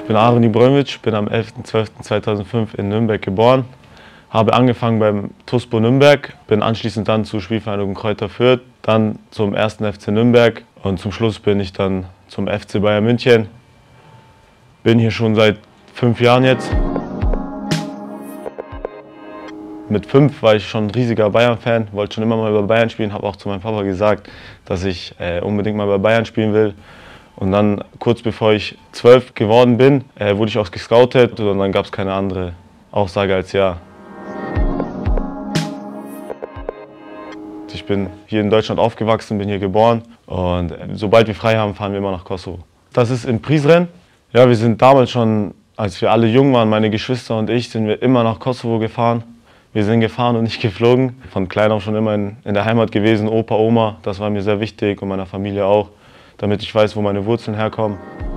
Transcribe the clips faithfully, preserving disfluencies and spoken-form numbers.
Ich bin Aren Ibrahimovic, bin am elften zwölften zweitausendfünf in Nürnberg geboren. Habe angefangen beim T U S P O Nürnberg, bin anschließend dann zur Spielvereinigung Kräuter Fürth, dann zum ersten F C Nürnberg und zum Schluss bin ich dann zum F C Bayern München. Bin hier schon seit fünf Jahren jetzt. Mit fünf war ich schon ein riesiger Bayern-Fan, wollte schon immer mal bei Bayern spielen, habe auch zu meinem Papa gesagt, dass ich äh, unbedingt mal bei Bayern spielen will. Und dann, kurz bevor ich zwölf geworden bin, äh, wurde ich auch gescoutet und dann gab es keine andere Aussage als ja. Ich bin hier in Deutschland aufgewachsen, bin hier geboren und äh, sobald wir frei haben, fahren wir immer nach Kosovo. Das ist in Prizren. Ja, wir sind damals schon, als wir alle jung waren, meine Geschwister und ich, sind wir immer nach Kosovo gefahren. Wir sind gefahren und nicht geflogen. Von klein auf schon immer in, in der Heimat gewesen, Opa, Oma, das war mir sehr wichtig und meiner Familie auch, damit ich weiß, wo meine Wurzeln herkommen.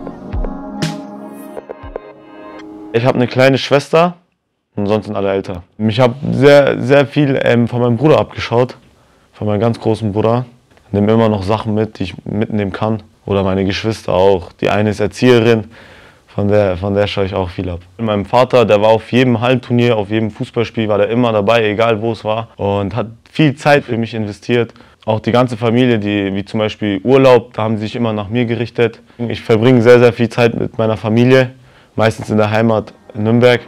Ich habe eine kleine Schwester und sonst sind alle älter. Ich habe sehr, sehr viel ähm, von meinem Bruder abgeschaut, von meinem ganz großen Bruder. Ich nehme immer noch Sachen mit, die ich mitnehmen kann. Oder meine Geschwister auch. Die eine ist Erzieherin, von der, von der schaue ich auch viel ab. Mein Vater, der war auf jedem Hallenturnier, auf jedem Fußballspiel, war der immer dabei, egal wo es war. Und hat viel Zeit für mich investiert. Auch die ganze Familie, die, wie zum Beispiel Urlaub, da haben sie sich immer nach mir gerichtet. Ich verbringe sehr, sehr viel Zeit mit meiner Familie, meistens in der Heimat in Nürnberg.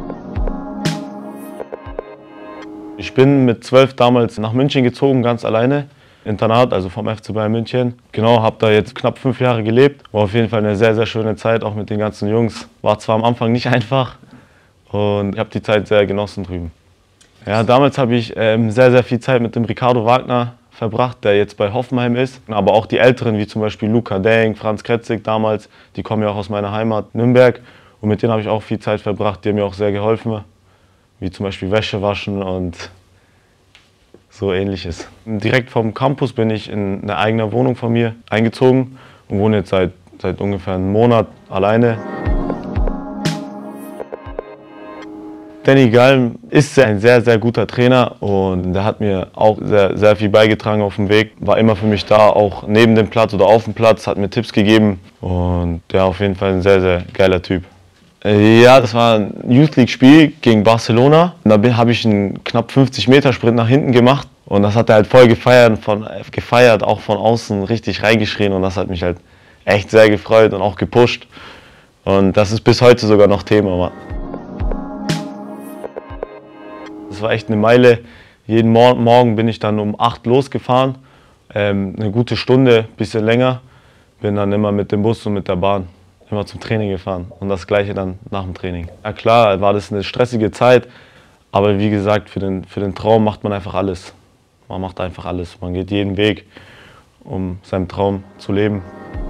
Ich bin mit zwölf damals nach München gezogen, ganz alleine. Internat, also vom F C Bayern München. Genau, habe da jetzt knapp fünf Jahre gelebt. War auf jeden Fall eine sehr, sehr schöne Zeit, auch mit den ganzen Jungs. War zwar am Anfang nicht einfach und ich habe die Zeit sehr genossen drüben. Ja, damals habe ich ähm, sehr, sehr viel Zeit mit dem Ricardo Wagner verbracht, der jetzt bei Hoffenheim ist. Aber auch die Älteren, wie zum Beispiel Luca Denk, Franz Kretzig damals, die kommen ja auch aus meiner Heimat Nürnberg. Und mit denen habe ich auch viel Zeit verbracht, die haben mir auch sehr geholfen. Wie zum Beispiel Wäsche waschen und so Ähnliches. Direkt vom Campus bin ich in eine eigene Wohnung von mir eingezogen und wohne jetzt seit, seit ungefähr einem Monat alleine. Danny Galm ist ein sehr, sehr guter Trainer und der hat mir auch sehr, sehr viel beigetragen auf dem Weg. War immer für mich da, auch neben dem Platz oder auf dem Platz, hat mir Tipps gegeben und der auf jeden Fall ein sehr, sehr geiler Typ. Ja, das war ein Youth League Spiel gegen Barcelona. Da habe ich einen knapp fünfzig Meter Sprint nach hinten gemacht und das hat er halt voll gefeiert, von, gefeiert, auch von außen richtig reingeschrien und das hat mich halt echt sehr gefreut und auch gepusht. Und das ist bis heute sogar noch Thema. Das war echt eine Meile. Jeden Morgen bin ich dann um acht losgefahren, ähm, eine gute Stunde, bisschen länger. Bin dann immer mit dem Bus und mit der Bahn immer zum Training gefahren und das Gleiche dann nach dem Training. Ja klar, war das eine stressige Zeit, aber wie gesagt, für den, für den Traum macht man einfach alles. Man macht einfach alles. Man geht jeden Weg, um seinen Traum zu leben.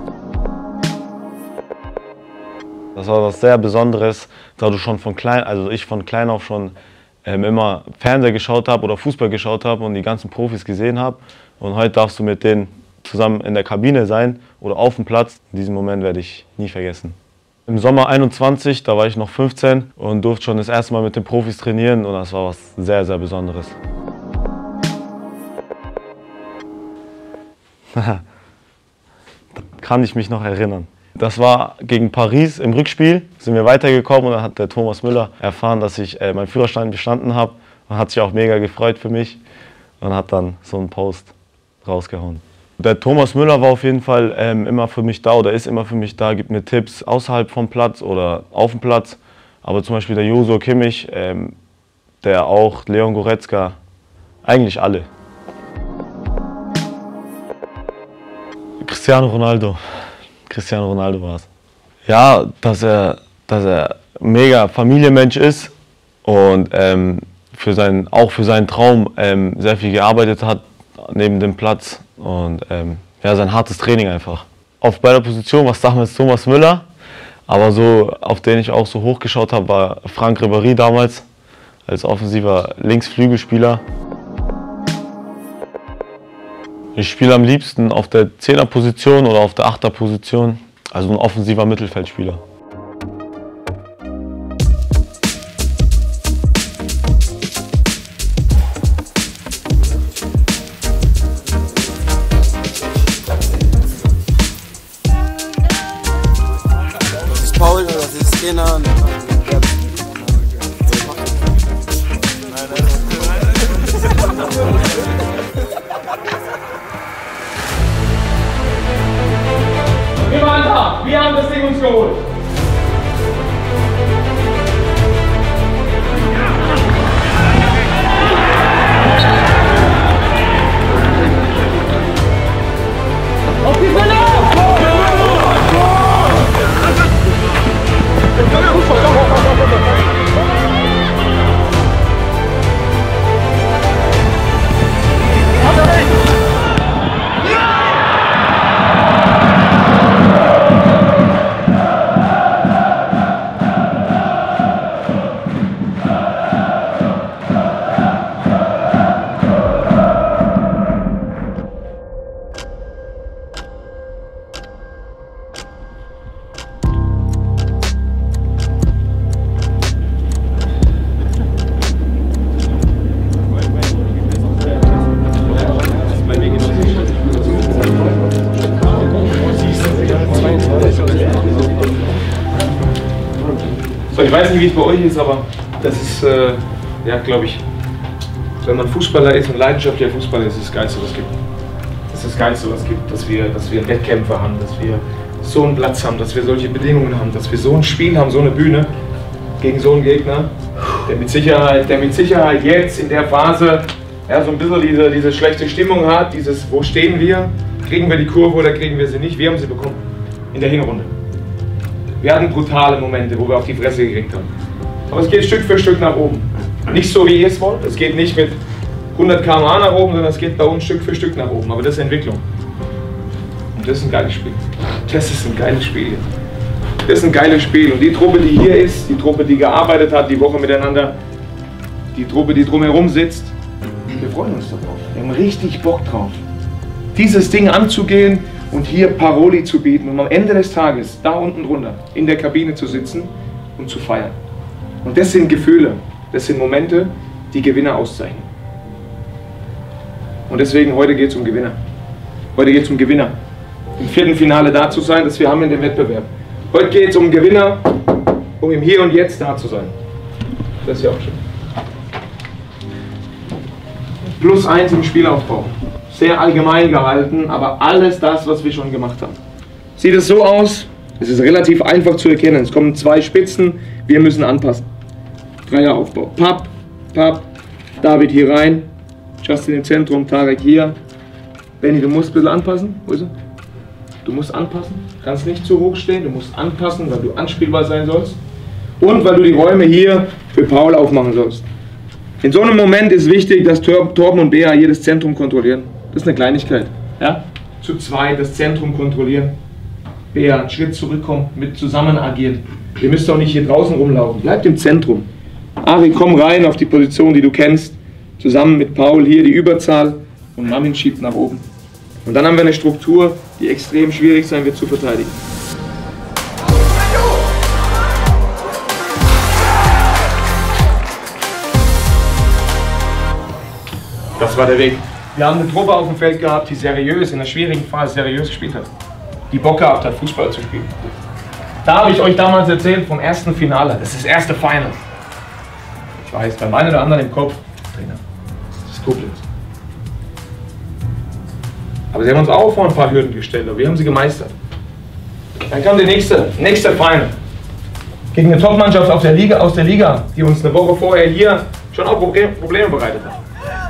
Das war was sehr Besonderes, da du schon von klein, also ich von klein auf schon ähm, immer Fernseher geschaut habe oder Fußball geschaut habe und die ganzen Profis gesehen habe. Und heute darfst du mit denen zusammen in der Kabine sein oder auf dem Platz. Diesen Moment werde ich nie vergessen. Im Sommer einundzwanzig, da war ich noch fünfzehn und durfte schon das erste Mal mit den Profis trainieren und das war was sehr, sehr Besonderes. Da kann ich mich noch erinnern. Das war gegen Paris im Rückspiel, sind wir weitergekommen und dann hat der Thomas Müller erfahren, dass ich äh, meinen Führerschein bestanden habe und hat sich auch mega gefreut für mich und hat dann so einen Post rausgehauen. Der Thomas Müller war auf jeden Fall ähm, immer für mich da oder ist immer für mich da, gibt mir Tipps außerhalb vom Platz oder auf dem Platz. Aber zum Beispiel der Joshua Kimmich, ähm, der auch, Leon Goretzka, eigentlich alle. Cristiano Ronaldo. Cristiano Ronaldo war es. Ja, dass er, dass er mega Familienmensch ist und ähm, für seinen, auch für seinen Traum ähm, sehr viel gearbeitet hat neben dem Platz. Und ähm, ja, sein hartes Training einfach. Auf beide Positionen war es damals Thomas Müller, aber so, auf den ich auch so hochgeschaut habe, war Franck Ribéry damals, als offensiver Linksflügelspieler. Ich spiele am liebsten auf der Zehnerposition oder auf der Achterposition, also ein offensiver Mittelfeldspieler. Paul, das ist Keine Ahnung. Wir waren da, wir haben das Ding uns geholt. Auf die Bühne! So, ich weiß nicht, wie es bei euch ist, aber das ist, äh, ja, glaube ich, wenn man Fußballer ist und leidenschaftlicher Fußballer ist, ist das Geilste, was es gibt. Das ist das Geilste, was es gibt, dass wir, dass wir Wettkämpfe haben, dass wir so einen Platz haben, dass wir solche Bedingungen haben, dass wir so ein Spiel haben, so eine Bühne gegen so einen Gegner, der mit Sicherheit, der mit Sicherheit jetzt in der Phase ja, so ein bisschen diese, diese schlechte Stimmung hat, dieses, wo stehen wir, kriegen wir die Kurve oder kriegen wir sie nicht, wir haben sie bekommen in der Hinrunde. Wir hatten brutale Momente, wo wir auf die Fresse gekriegt haben. Aber es geht Stück für Stück nach oben. Nicht so, wie ihr es wollt. Es geht nicht mit hundert Kilometer pro Stunde nach oben, sondern es geht bei uns Stück für Stück nach oben. Aber das ist Entwicklung. Und das ist ein geiles Spiel. Das ist ein geiles Spiel. Das ist ein geiles Spiel. Und die Truppe, die hier ist, die Truppe, die gearbeitet hat, die Woche miteinander, die Truppe, die drumherum sitzt, wir freuen uns darauf. Wir haben richtig Bock drauf. Dieses Ding anzugehen und hier Paroli zu bieten und am Ende des Tages da unten drunter in der Kabine zu sitzen und zu feiern. Und das sind Gefühle, das sind Momente, die Gewinner auszeichnen. Und deswegen heute geht es um Gewinner. Heute geht es um Gewinner. Im vierten Finale da zu sein, das wir haben in dem Wettbewerb. Heute geht es um Gewinner, um im Hier und Jetzt da zu sein. Das ist ja auch schön. Plus eins im Spielaufbau. Sehr allgemein gehalten, aber alles das, was wir schon gemacht haben. Sieht es so aus, es ist relativ einfach zu erkennen. Es kommen zwei Spitzen, wir müssen anpassen. Dreieraufbau. Papp, Papp, David hier rein, Justin im Zentrum, Tarek hier. Benny, du musst ein bisschen anpassen. Wo ist er? Du musst anpassen, kannst nicht zu hoch stehen, du musst anpassen, weil du anspielbar sein sollst. Und weil du die Räume hier für Paul aufmachen sollst. In so einem Moment ist wichtig, dass Torben und Bea hier das Zentrum kontrollieren. Das ist eine Kleinigkeit. Ja? Zu zweit das Zentrum kontrollieren. Bea einen Schritt zurückkommen, mit zusammen agieren. Ihr müsst auch nicht hier draußen rumlaufen. Bleibt im Zentrum. Ari, komm rein auf die Position, die du kennst. Zusammen mit Paul hier die Überzahl und Mamin schiebt nach oben. Und dann haben wir eine Struktur, die extrem schwierig sein wird zu verteidigen. Das war der Weg. Wir haben eine Truppe auf dem Feld gehabt, die seriös, in einer schwierigen Phase seriös gespielt hat. Die Bock gehabt hat, Fußball zu spielen. Da habe ich euch damals erzählt vom ersten Finale. Das ist das erste Final. Ich weiß, beim einen oder anderen im Kopf, Trainer, das ist Koblenz. Aber sie haben uns auch vor ein paar Hürden gestellt, aber wir haben sie gemeistert. Dann kam der nächste, nächste Final. Gegen eine Top-Mannschaft aus der Liga, aus der Liga, die uns eine Woche vorher hier schon auch Probleme bereitet hat.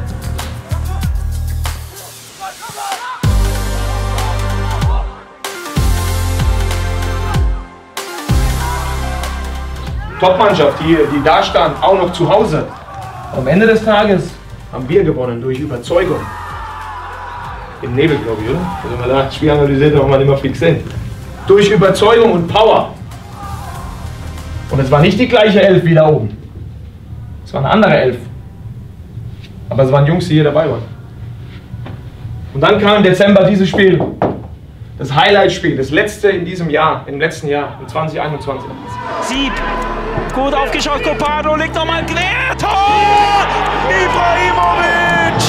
Top-Mannschaft, die, die da stand, auch noch zu Hause. Am Ende des Tages haben wir gewonnen durch Überzeugung. Im Nebel, glaube ich, oder? Also man sagt, Spiel analysiert, auch man immer fix sind. Durch Überzeugung und Power. Und es war nicht die gleiche Elf wie da oben. Es war eine andere Elf. Aber es waren Jungs, die hier dabei waren. Und dann kam im Dezember dieses Spiel. Das Highlight-Spiel, das letzte in diesem Jahr, im letzten Jahr, in zwanzig einundzwanzig. Sieb, gut aufgeschaut, Copado legt nochmal quer, Tor! Ibrahimovic!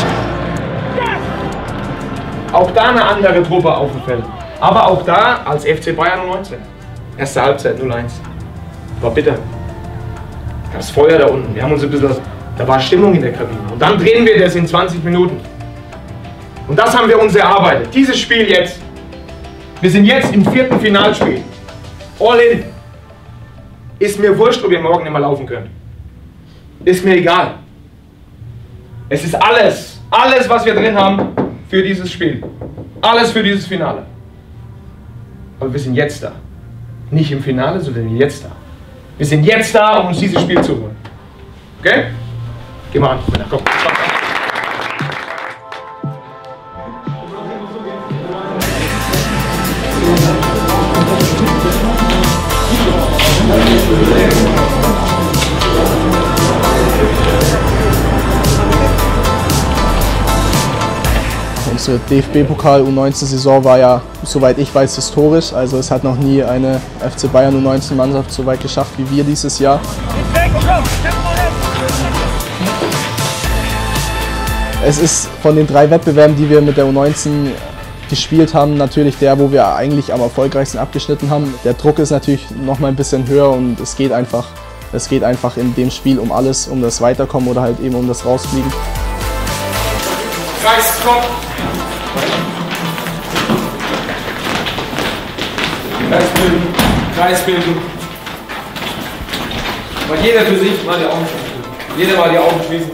Auch da eine andere Truppe auf dem Feld. Aber auch da als F C Bayern neunzehn. Erste Halbzeit null eins. War bitter. Da gab es Feuer da unten. Wir haben uns ein bisschen, da war Stimmung in der Kabine. Und dann drehen wir das in zwanzig Minuten. Und das haben wir uns erarbeitet. Dieses Spiel jetzt. Wir sind jetzt im vierten Finalspiel. All in. Ist mir wurscht, ob ihr morgen nicht mehr laufen könnt. Ist mir egal. Es ist alles, alles, was wir drin haben, für dieses Spiel. Alles für dieses Finale. Aber wir sind jetzt da. Nicht im Finale, sondern jetzt da. Wir sind jetzt da, um uns dieses Spiel zu holen. Okay? Geh mal an, Männer, komm. Unsere D F B-Pokal U neunzehn Saison war ja, soweit ich weiß, historisch. Also es hat noch nie eine F C Bayern U neunzehn Mannschaft so weit geschafft wie wir dieses Jahr. Es ist von den drei Wettbewerben, die wir mit der U neunzehn gespielt haben, natürlich der, wo wir eigentlich am erfolgreichsten abgeschnitten haben. Der Druck ist natürlich noch mal ein bisschen höher und es geht einfach, es geht einfach in dem Spiel um alles, um das Weiterkommen oder halt eben um das Rausfliegen. Kreis, komm! Kreis bilden, Kreis bilden. Mal jeder für sich mal die Augen schließen. Jeder mal die Augen schließen.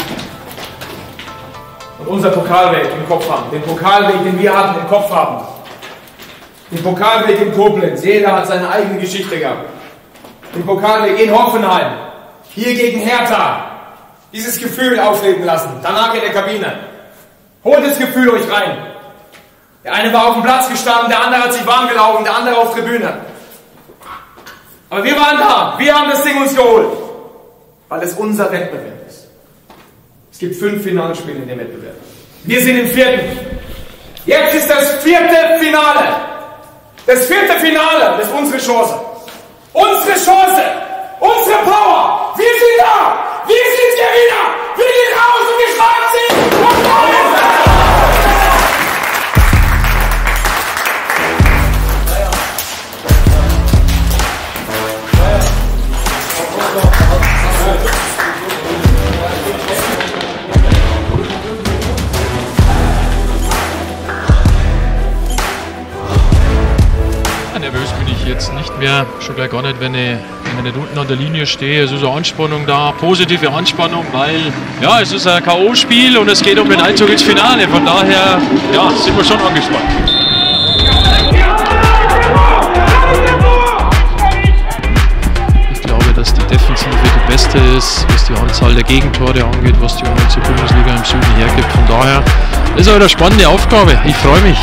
Und unser Pokalweg im Kopf haben. Den Pokalweg, den wir hatten, im Kopf haben. Den Pokalweg in Koblenz. Jeder hat seine eigene Geschichte gehabt. Den Pokalweg in Hoffenheim. Hier gegen Hertha. Dieses Gefühl aufleben lassen. Danach in der Kabine. Holt das Gefühl euch rein. Der eine war auf dem Platz gestanden, der andere hat sich warm gelaufen, der andere auf Tribüne. Aber wir waren da. Wir haben das Ding uns geholt. Weil es unser Wettbewerb ist. Es gibt fünf Finalspiele in dem Wettbewerb. Wir sind im vierten. Jetzt ist das vierte Finale. Das vierte Finale ist unsere Chance. Unsere Chance. Unsere Power. Wir sind da. Wir sind Gewinner. Wir gehen raus und wir schlagen sie. Und nervös bin ich jetzt nicht mehr, schon gleich gar nicht, wenn ich, wenn ich nicht unten an der Linie stehe. Es ist eine Anspannung da, positive Anspannung, weil ja, es ist ein K O-Spiel und es geht um den Einzug ins Finale. Von daher ja, sind wir schon angespannt. Ich glaube, dass die Defensive die beste ist, was die Anzahl der Gegentore angeht, was die U neunzehn Bundesliga im Süden hergibt. Von daher ist es eine spannende Aufgabe. Ich freue mich.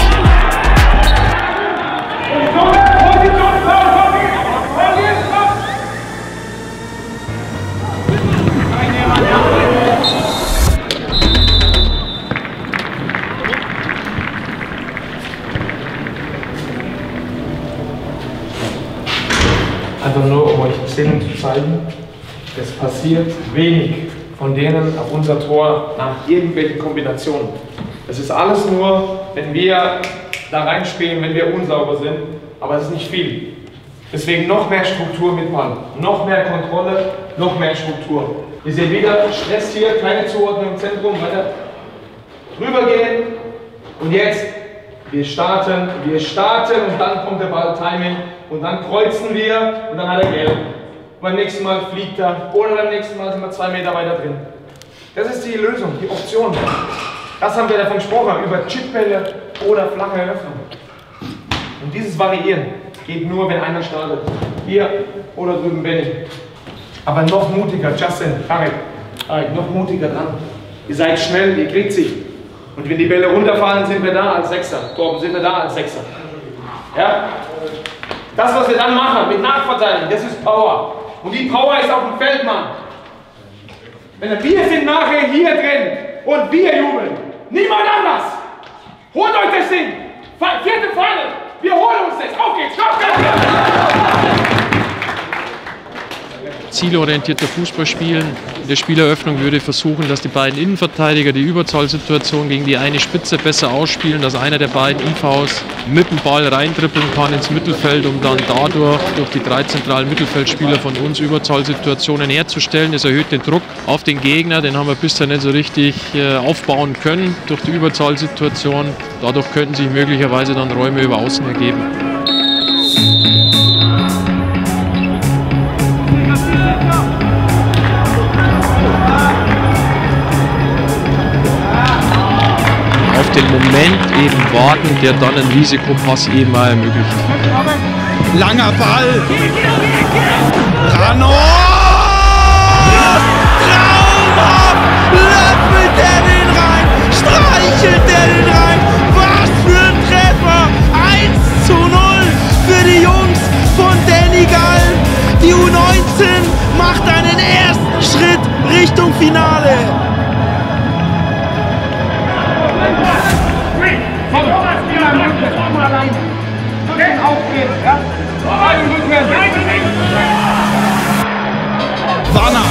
Einfach nur, um euch Szenen zu zeigen, es passiert wenig von denen auf unser Tor nach irgendwelchen Kombinationen. Es ist alles nur, wenn wir da reinspielen, wenn wir unsauber sind, aber es ist nicht viel. Deswegen noch mehr Struktur mit Ball, noch mehr Kontrolle, noch mehr Struktur. Ihr seht wieder Stress hier, keine Zuordnung im Zentrum, weiter rübergehen und jetzt, wir starten, wir starten und dann kommt der Ball, Timing und dann kreuzen wir und dann hat er gelb. Beim nächsten Mal fliegt er oder beim nächsten Mal sind wir zwei Meter weiter drin. Das ist die Lösung, die Option. Das haben wir davon gesprochen, über Chipbälle oder flache Eröffnung. Und dieses Variieren geht nur, wenn einer startet. Hier oder drüben Benny. Aber noch mutiger, Justin, Tarek, Tarek, noch mutiger dran. Ihr seid schnell, ihr kriegt sie. Und wenn die Bälle runterfallen, sind wir da als Sechser. Torben, sind wir da als Sechser. Ja? Das, was wir dann machen mit Nachverteidigung, das ist Power. Und die Power ist auf dem Feld, Mann. Wenn wir sind nachher hier drin und wir jubeln. Niemand anders. Holt euch das Ding. Vierte Final. Wir holen uns das. Auf geht's. Stopp, stopp, stopp. zielorientierter Fußball spielen. In der Spieleröffnung würde ich versuchen, dass die beiden Innenverteidiger die Überzahlsituation gegen die eine Spitze besser ausspielen, dass einer der beiden I Vs mit dem Ball reintrippeln kann ins Mittelfeld, um dann dadurch durch die drei zentralen Mittelfeldspieler von uns Überzahlsituationen herzustellen. Das erhöht den Druck auf den Gegner, den haben wir bisher nicht so richtig äh, aufbauen können durch die Überzahlsituation. Dadurch könnten sich möglicherweise dann Räume über Außen ergeben. Auf den Moment eben warten, der dann einen Risikopass eben mal ermöglicht. Langer Ball. Rano! Traumhaft! Löffelt er den rein! Streichelt er den rein! Was für ein Treffer! eins zu null für die Jungs von Danny Gall. Die U neunzehn macht einen ersten Schritt Richtung Finale. Wanner.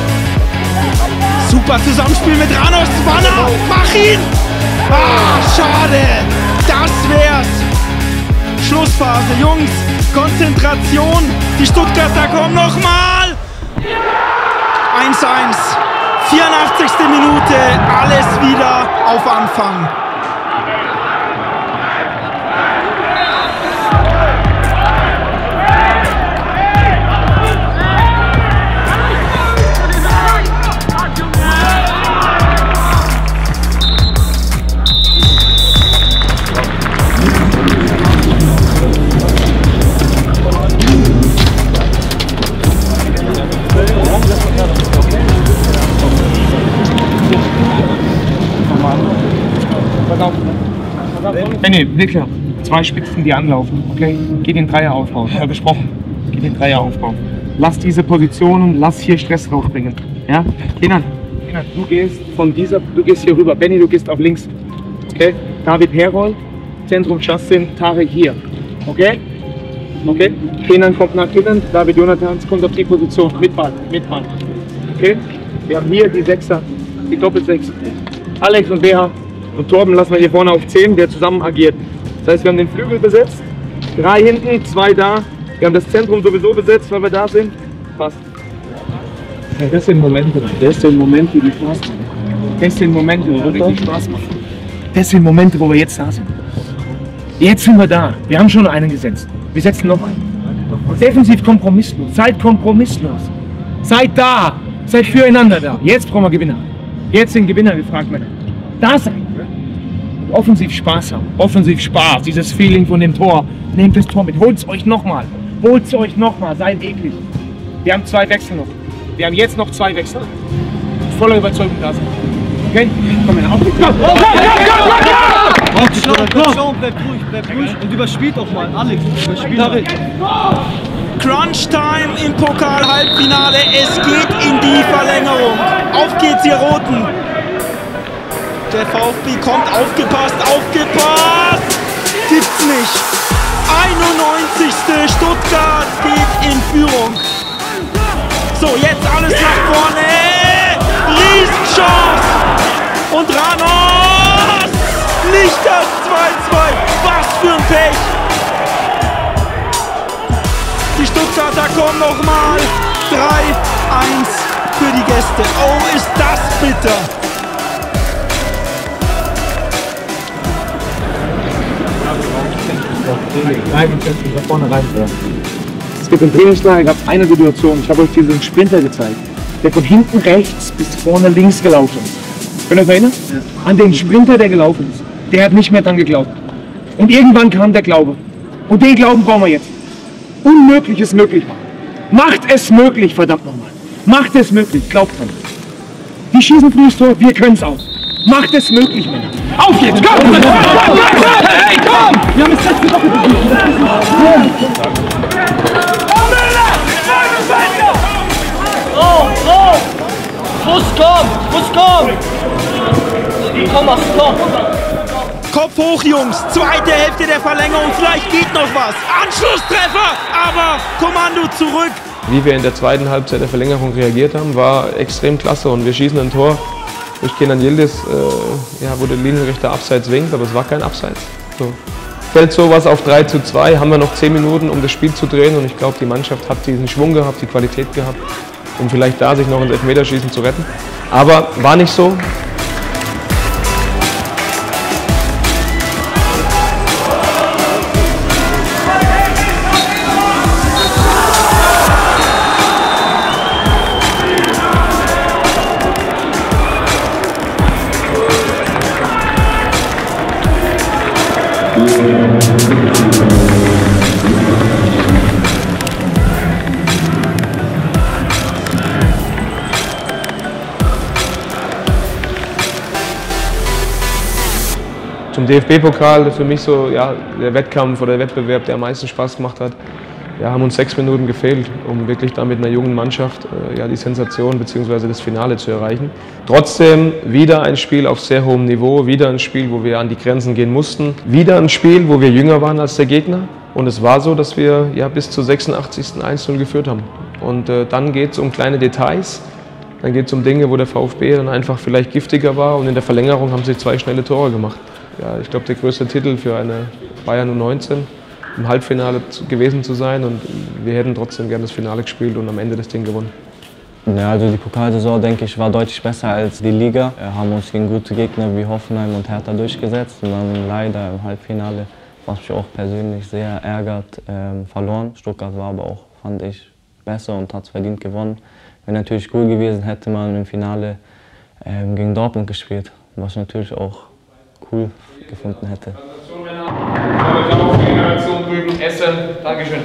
Super Zusammenspiel mit Ranos. Wanner, mach ihn! Ah, schade. Das wär's. Schlussphase, Jungs. Konzentration. Die Stuttgarter kommen nochmal. eins eins. vierundachtzigste Minute. Alles wieder auf Anfang. Benny, Wickler, zwei Spitzen, die anlaufen, okay? Geh den Dreier aufbauen, ja, besprochen. Geh den Dreier aufbauen. Lass diese Positionen, lass hier Stress rausbringen, ja? Kenan, Kenan, du gehst von dieser, du gehst hier rüber. Benny, du gehst auf links, okay? David Herold, Zentrum Justin, Tarek hier, okay? Okay? Kenan kommt nach Kenan, David Jonathans kommt auf die Position, mit Ball, mit Ball, okay? Wir haben hier die Sechser, die Doppelsechs. Alex und B H und Torben lassen wir hier vorne auf zehn, der zusammen agiert. Das heißt, wir haben den Flügel besetzt, drei hinten, zwei da. Wir haben das Zentrum sowieso besetzt, weil wir da sind. Passt. Ja, das sind Momente. Das sind Momente, die Spaß machen. Das sind Momente, wo richtig Spaß machen. Das sind Momente, wo wir jetzt da sind. Jetzt sind wir da. Wir haben schon einen gesetzt. Wir setzen noch einen. Defensiv kompromisslos. Seid kompromisslos. Seid da. Seid füreinander da. Jetzt brauchen wir Gewinner. Jetzt sind Gewinner gefragt, Männer. Da sein. Offensiv Spaß haben. Offensiv Spaß. Dieses Feeling von dem Tor. Nehmt das Tor mit. Holt's euch nochmal. Holt's euch nochmal. Seid eklig. Wir haben zwei Wechsel noch. Wir haben jetzt noch zwei Wechsel. Voller Überzeugung da sind. Okay? Komm, Männer, auf geht's. Konzentration, bleibt ruhig, bleibt ruhig und überspielt auch mal. Alex, überspielt David. Crunch Time im Pokal-Halbfinale. Es geht in die Verlängerung. Auf geht's, ihr Roten. Der VfB kommt, aufgepasst, aufgepasst! Gibt's nicht! einundneunzigste Stuttgart geht in Führung. So, jetzt alles nach vorne! Riesenchance! Und Ranos! Nicht das zwei zwei! Was für ein Pech! Die Stuttgarter kommen nochmal! drei eins für die Gäste. Oh, ist das bitter! Es gibt im Trainingslager gab eine Situation, ich habe euch diesen Sprinter gezeigt, der von hinten rechts bis vorne links gelaufen ist. Könnt ihr euch erinnern? Ja. An den Sprinter, der gelaufen ist. Der hat nicht mehr dran geglaubt. Und irgendwann kam der Glaube. Und den Glauben brauchen wir jetzt. Unmögliches möglich machen. Macht es möglich, verdammt nochmal. Macht es möglich, glaubt dran. Die schießen frühes Tor, wir können es auch. Macht es möglich, Männer. Auf jetzt, komm! Komm, komm, komm, komm! Hey, komm! Wir haben es letzte Woche gespielt. Oh, oh! Muss kommen, muss kommen! Komm, mach's, komm! Kopf hoch, Jungs! Zweite Hälfte der Verlängerung, vielleicht geht noch was! Anschlusstreffer! Aber Kommando zurück! Wie wir in der zweiten Halbzeit der Verlängerung reagiert haben, war extrem klasse und wir schießen ein Tor durch Kenan Yildiz, äh, ja, wo der Linienrichter abseits winkt, aber es war kein Abseits. So. Fällt sowas auf drei zu zwei, haben wir noch zehn Minuten, um das Spiel zu drehen und ich glaube, die Mannschaft hat diesen Schwung gehabt, die Qualität gehabt, um vielleicht da sich noch ins Elfmeterschießen zu retten. Aber war nicht so. Zum D F B-Pokal, für mich so ja, der Wettkampf oder der Wettbewerb, der am meisten Spaß gemacht hat. Ja, haben uns sechs Minuten gefehlt, um wirklich da mit einer jungen Mannschaft äh, ja, die Sensation bzw. das Finale zu erreichen. Trotzdem wieder ein Spiel auf sehr hohem Niveau, wieder ein Spiel, wo wir an die Grenzen gehen mussten. Wieder ein Spiel, wo wir jünger waren als der Gegner. Und es war so, dass wir ja, bis zur sechsundachtzigsten eins null geführt haben. Und äh, dann geht es um kleine Details. Dann geht es um Dinge, wo der VfB dann einfach vielleicht giftiger war. Und in der Verlängerung haben sie zwei schnelle Tore gemacht. Ja, ich glaube, der größte Titel für eine Bayern U neunzehn. Im Halbfinale gewesen zu sein und wir hätten trotzdem gerne das Finale gespielt und am Ende das Ding gewonnen. Ja, also die Pokalsaison, denke ich, war deutlich besser als die Liga. Wir haben uns gegen gute Gegner wie Hoffenheim und Hertha durchgesetzt und dann leider im Halbfinale, was mich auch persönlich sehr ärgert, ähm, verloren. Stuttgart war aber auch, fand ich, besser und hat es verdient gewonnen. Wäre natürlich cool gewesen, hätte man im Finale ähm, gegen Dortmund gespielt, was ich natürlich auch cool gefunden hätte. Ich habe auch für die Generation drüben Essen. Dankeschön.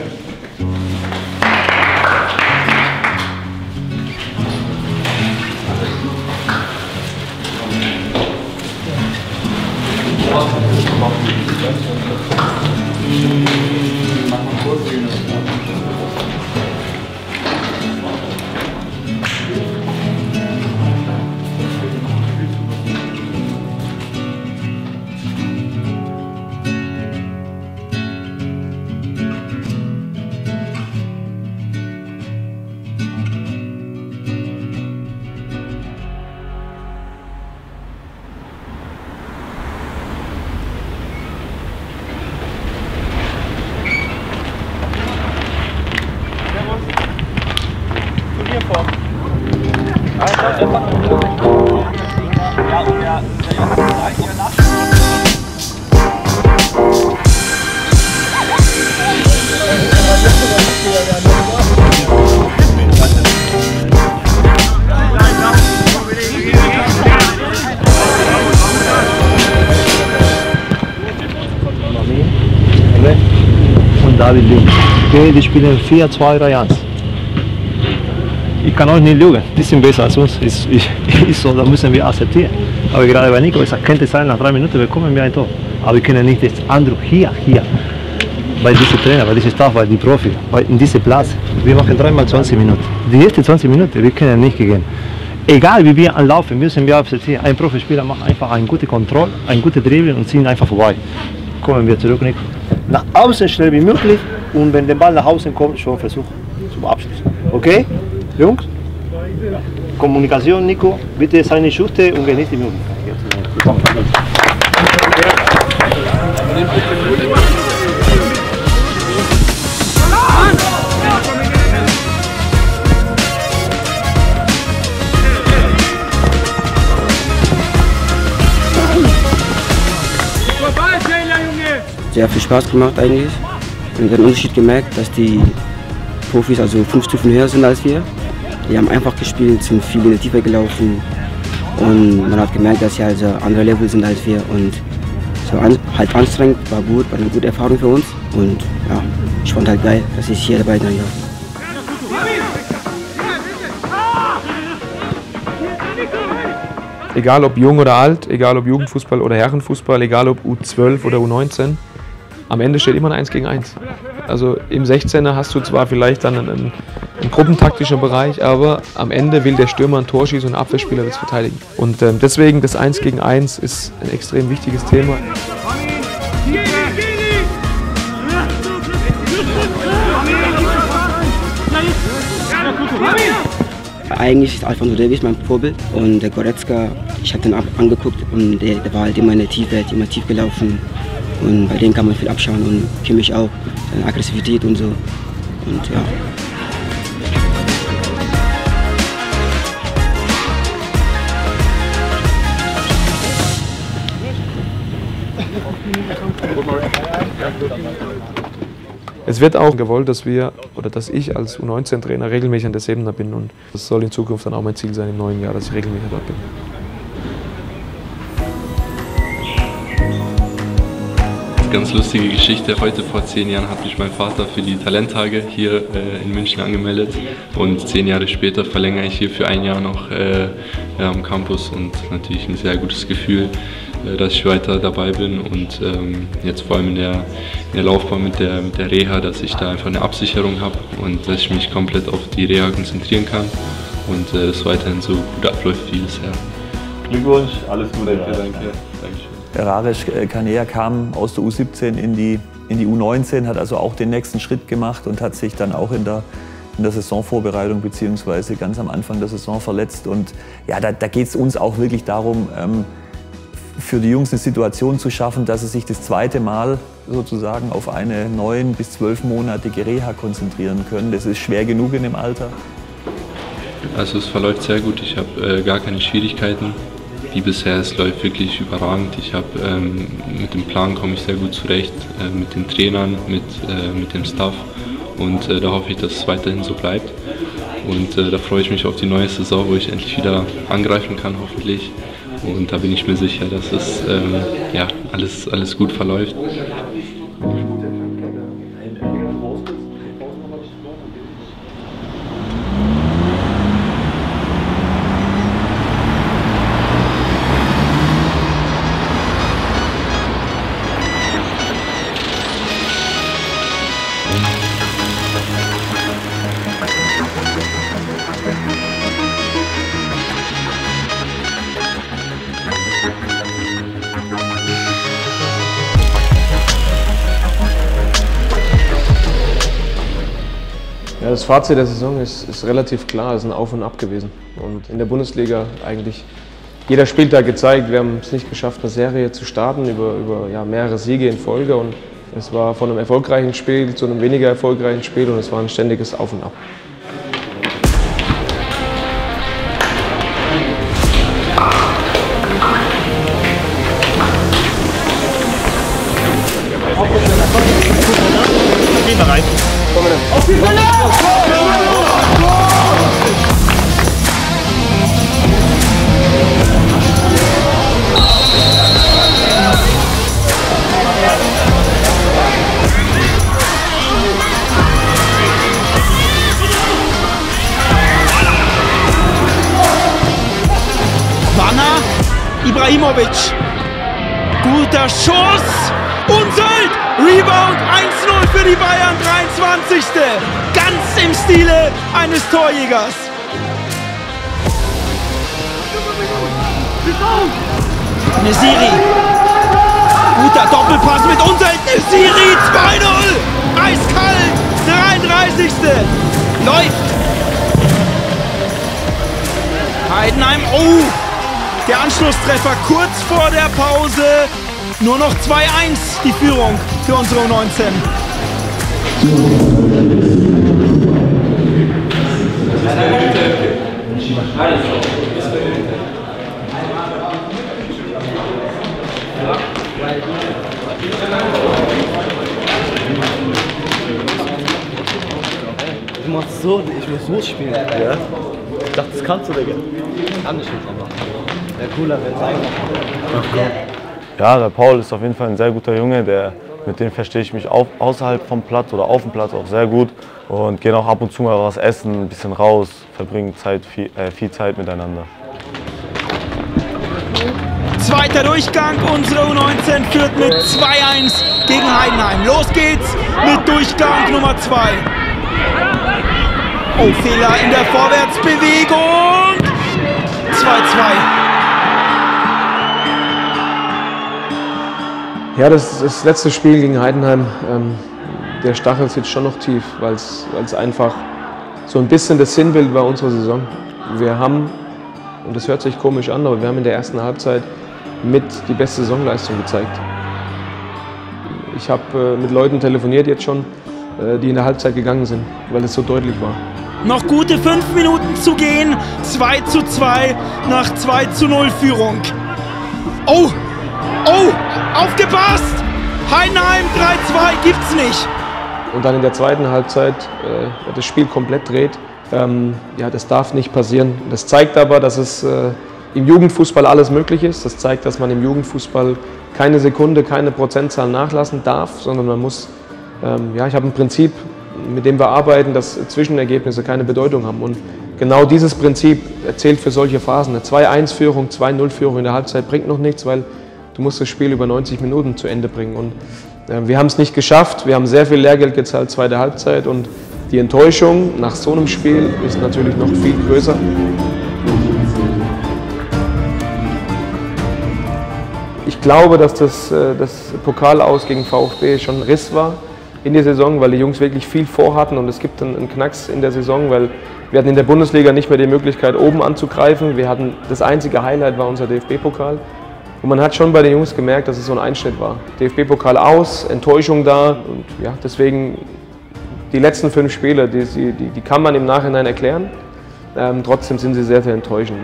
Und David Link. Okay, die spielen vier zwei drei eins. Ich kann euch nicht lügen, die sind besser als uns, ist, ist, ist so, da müssen wir akzeptieren. Aber gerade bei Nico gesagt, könnte sein, nach drei Minuten bekommen wir ein Tor. Aber wir können nicht den Eindruck hier, hier, bei diesem Trainer, bei diesem Staff, bei den Profi, bei in diesem Platz, wir machen dreimal zwanzig Minuten. Die ersten zwanzig Minuten, wir können nicht gehen. Egal wie wir anlaufen, müssen wir akzeptieren. Ein Profispieler macht einfach eine gute Kontrolle, ein gutes Dribbling und ziehen einfach vorbei. Kommen wir zurück, Nico. Nach außen schnell wie möglich und wenn der Ball nach außen kommt, schon versuchen zum Abschluss. Okay? Jungs, Kommunikation, Nico, bitte seine Schüsse und genießt die Möglichkeit. Sehr viel Spaß gemacht eigentlich und den Unterschied gemerkt, dass die Profis also fünf Stufen höher sind als wir. Die haben einfach gespielt, sind viel in die Tiefe gelaufen und man hat gemerkt, dass sie also andere Level sind als wir und so an, halt anstrengend, war gut, war eine gute Erfahrung für uns und ja, ich fand halt geil, dass ich hier dabei sein darf. Egal ob jung oder alt, egal ob Jugendfußball oder Herrenfußball, egal ob U zwölf oder U neunzehn, am Ende steht immer ein eins gegen eins. Also im sechzehner hast du zwar vielleicht dann einen, einen gruppentaktischen Bereich, aber am Ende will der Stürmer ein Tor schießen und der Abwehrspieler wird es verteidigen. Und ähm, deswegen das eins gegen eins ist ein extrem wichtiges Thema. Nein. Eigentlich ist Alfonso Davies mein Vorbild und der Goretzka, ich habe den angeguckt und der, der war halt immer in der Tiefe, hat immer tief gelaufen und bei dem kann man viel abschauen und Kimmich auch, seine Aggressivität und so und ja. Es wird auch gewollt, dass wir oder dass ich als U neunzehn Trainer regelmäßig an der Sebener bin und das soll in Zukunft dann auch mein Ziel sein im neuen Jahr, dass ich regelmäßig dort bin. Ganz lustige Geschichte. Heute vor zehn Jahren hat mich mein Vater für die Talenttage hier äh, in München angemeldet und zehn Jahre später verlängere ich hier für ein Jahr noch äh, ja, am Campus und natürlich ein sehr gutes Gefühl, äh, dass ich weiter dabei bin und ähm, jetzt vor allem in der, in der Laufbahn mit der, mit der Reha, dass ich da einfach eine Absicherung habe und dass ich mich komplett auf die Reha konzentrieren kann und äh, das weiterhin so gut abläuft wie bisher. Glückwunsch, alles Gute. Danke, danke. Dankeschön. Rares Kanea kam aus der U siebzehn in die, in die U neunzehn, hat also auch den nächsten Schritt gemacht und hat sich dann auch in der, in der Saisonvorbereitung bzw. ganz am Anfang der Saison verletzt. Und ja, da, da geht es uns auch wirklich darum, ähm, für die Jungs eine Situation zu schaffen, dass sie sich das zweite Mal sozusagen auf eine neun- bis zwölfmonatige Reha konzentrieren können. Das ist schwer genug in dem Alter. Also es verläuft sehr gut, ich habe äh, gar keine Schwierigkeiten. Wie bisher, es läuft wirklich überragend. Ich habe ähm, mit dem Plan komme ich sehr gut zurecht, äh, mit den Trainern, mit, äh, mit dem Staff und äh, da hoffe ich, dass es weiterhin so bleibt. Und äh, da freue ich mich auf die neue Saison, wo ich endlich wieder angreifen kann, hoffentlich. Und da bin ich mir sicher, dass es ähm, ja, alles, alles gut verläuft. Ja, das Fazit der Saison ist, ist relativ klar, es ist ein Auf und Ab gewesen. Und in der Bundesliga eigentlich jeder Spieltag gezeigt, wir haben es nicht geschafft, eine Serie zu starten über, über ja, mehrere Siege in Folge. Und es war von einem erfolgreichen Spiel zu einem weniger erfolgreichen Spiel und es war ein ständiges Auf und Ab. Gehen wir rein. Auf die Falle! Wanner, Ibrahimovic. Guter Schuss. Unsold. Rebound eins null für die Bayern, dreiundzwanzigste Ganz im Stile eines Torjägers. Nesiri. Guter Doppelpass mit Unsold. Nesiri zwei null. Eiskalt. dreiunddreißigste Läuft. Heidenheim. Oh. Der Anschlusstreffer kurz vor der Pause. Nur noch zwei eins die Führung für unsere U neunzehn. Ich mach so, ich muss so spielen. Ja? Ich dachte, das kannst du, Digga. Kann ich nicht einfach. Wäre cooler, wenn es einfach. Ja, der Paul ist auf jeden Fall ein sehr guter Junge, der, mit dem verstehe ich mich auch außerhalb vom Platz oder auf dem Platz auch sehr gut und gehen auch ab und zu mal was essen, ein bisschen raus, verbringen Zeit, viel, äh, viel Zeit miteinander. Zweiter Durchgang, unsere U neunzehn führt mit zwei eins gegen Heidenheim. Los geht's mit Durchgang Nummer zwei. Oh, Fehler in der Vorwärtsbewegung. zwei zwei. Ja, das, das letzte Spiel gegen Heidenheim, ähm, der Stachel sitzt schon noch tief, weil es einfach so ein bisschen das Sinnbild war unsere Saison. Wir haben, und das hört sich komisch an, aber wir haben in der ersten Halbzeit mit die beste Saisonleistung gezeigt. Ich habe äh, mit Leuten telefoniert jetzt schon, äh, die in der Halbzeit gegangen sind, weil es so deutlich war. Noch gute fünf Minuten zu gehen. zwei zu zwei nach zwei zu null Führung. Oh, oh, aufgepasst! Heidenheim drei zwei gibt's nicht. Und dann in der zweiten Halbzeit äh, das Spiel komplett dreht. Ähm, ja, das darf nicht passieren. Das zeigt aber, dass es äh, im Jugendfußball alles möglich ist. Das zeigt, dass man im Jugendfußball keine Sekunde, keine Prozentzahl nachlassen darf, sondern man muss, ähm, ja, ich habe ein Prinzip, mit dem wir arbeiten, dass Zwischenergebnisse keine Bedeutung haben. Und genau dieses Prinzip zählt für solche Phasen. Eine zwei eins Führung, zwei null Führung in der Halbzeit bringt noch nichts, weil du musst das Spiel über neunzig Minuten zu Ende bringen. Und äh, wir haben es nicht geschafft. Wir haben sehr viel Lehrgeld gezahlt, zweite Halbzeit. Und die Enttäuschung nach so einem Spiel ist natürlich noch viel größer. Ich glaube, dass das, das Pokal-Aus gegen VfB schon ein Riss war in der Saison, weil die Jungs wirklich viel vorhatten und es gibt einen Knacks in der Saison, weil wir hatten in der Bundesliga nicht mehr die Möglichkeit, oben anzugreifen. Wir hatten, das einzige Highlight war unser D F B-Pokal. Und man hat schon bei den Jungs gemerkt, dass es so ein Einschnitt war. D F B-Pokal aus, Enttäuschung da und ja, deswegen die letzten fünf Spiele, die, die, die kann man im Nachhinein erklären. Ähm, trotzdem sind sie sehr, sehr enttäuschend.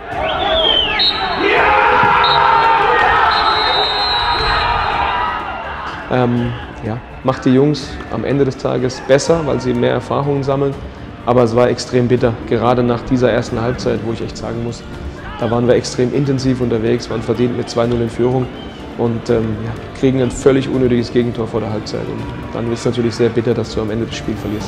Ähm, ja, macht die Jungs am Ende des Tages besser, weil sie mehr Erfahrungen sammeln. Aber es war extrem bitter, gerade nach dieser ersten Halbzeit, wo ich echt sagen muss, da waren wir extrem intensiv unterwegs, waren verdient mit zwei null in Führung und ähm, ja, kriegen ein völlig unnötiges Gegentor vor der Halbzeit. Und dann ist es natürlich sehr bitter, dass du am Ende das Spiel verlierst.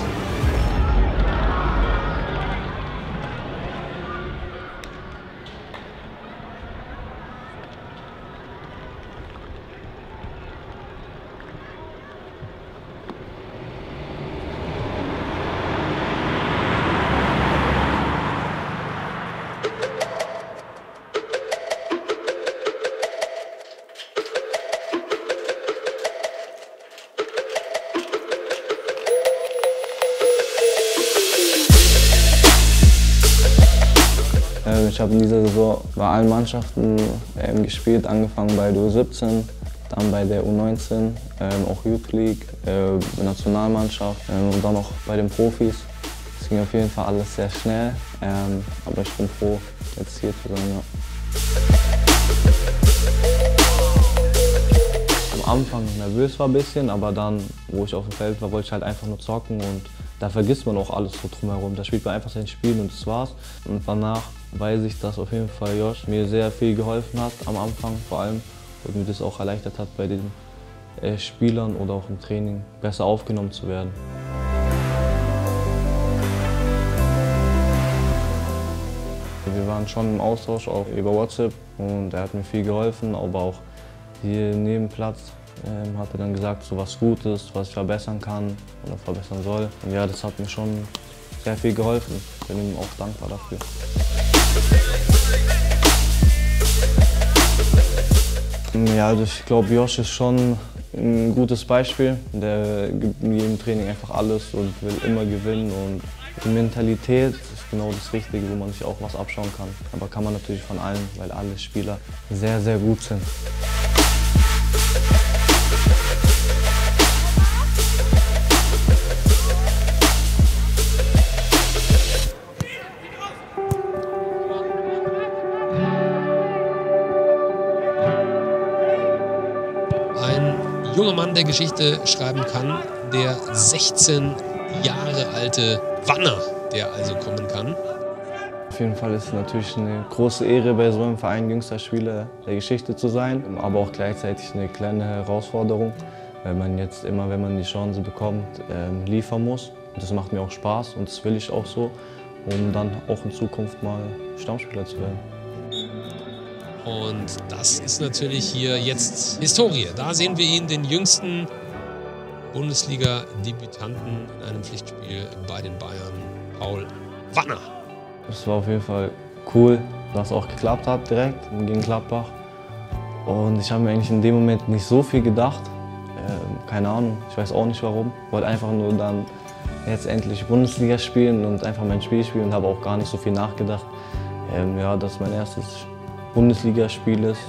Ich habe in dieser Saison bei allen Mannschaften ähm, gespielt, angefangen bei der U siebzehn, dann bei der U neunzehn, ähm, auch Youth League, äh, Nationalmannschaft ähm, und dann auch bei den Profis. Es ging auf jeden Fall alles sehr schnell, ähm, aber ich bin froh, jetzt hier zu sein. Ja. Am Anfang nervös war ein bisschen, aber dann, wo ich auf dem Feld war, wollte ich halt einfach nur zocken und da vergisst man auch alles so drumherum. Da spielt man einfach sein Spiel und das war's. Und danach weiß ich, dass auf jeden Fall Josh mir sehr viel geholfen hat am Anfang vor allem und mir das auch erleichtert hat, bei den äh, Spielern oder auch im Training besser aufgenommen zu werden. Wir waren schon im Austausch, auch über WhatsApp und er hat mir viel geholfen, aber auch hier neben Platz ähm, hat er dann gesagt, so was gut ist, was ich verbessern kann oder verbessern soll. Und ja, das hat mir schon sehr viel geholfen. Ich bin ihm auch dankbar dafür. Ja, also ich glaube, Josh ist schon ein gutes Beispiel. Der gibt in jedem Training einfach alles und will immer gewinnen. Und die Mentalität ist genau das Richtige, wo man sich auch was abschauen kann. Aber kann man natürlich von allen, weil alle Spieler sehr, sehr gut sind. Junger Mann, der Geschichte schreiben kann, der sechzehn Jahre alte Wanner, der also kommen kann. Auf jeden Fall ist es natürlich eine große Ehre, bei so einem Verein jüngster Spieler der Geschichte zu sein, aber auch gleichzeitig eine kleine Herausforderung, weil man jetzt immer, wenn man die Chance bekommt, liefern muss. Und das macht mir auch Spaß und das will ich auch so, um dann auch in Zukunft mal Stammspieler zu werden. Und das ist natürlich hier jetzt Historie. Da sehen wir ihn, den jüngsten Bundesliga-Debütanten in einem Pflichtspiel bei den Bayern, Paul Wanner. Es war auf jeden Fall cool, dass es auch geklappt hat direkt gegen Gladbach. Und ich habe mir eigentlich in dem Moment nicht so viel gedacht. Ähm, keine Ahnung, ich weiß auch nicht warum. Ich wollte einfach nur dann jetzt endlich Bundesliga spielen und einfach mein Spiel spielen und habe auch gar nicht so viel nachgedacht. Ähm, ja, dass mein erstes Bundesligaspiel ist.